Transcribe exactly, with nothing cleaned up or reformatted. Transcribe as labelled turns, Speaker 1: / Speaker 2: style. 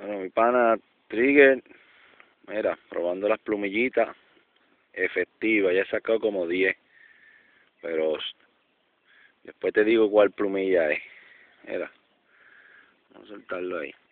Speaker 1: Bueno, mi pana Trigger, mira, probando las plumillitas, efectiva, ya he sacado como diez, pero después te digo cuál plumilla es. Mira, vamos a soltarlo ahí.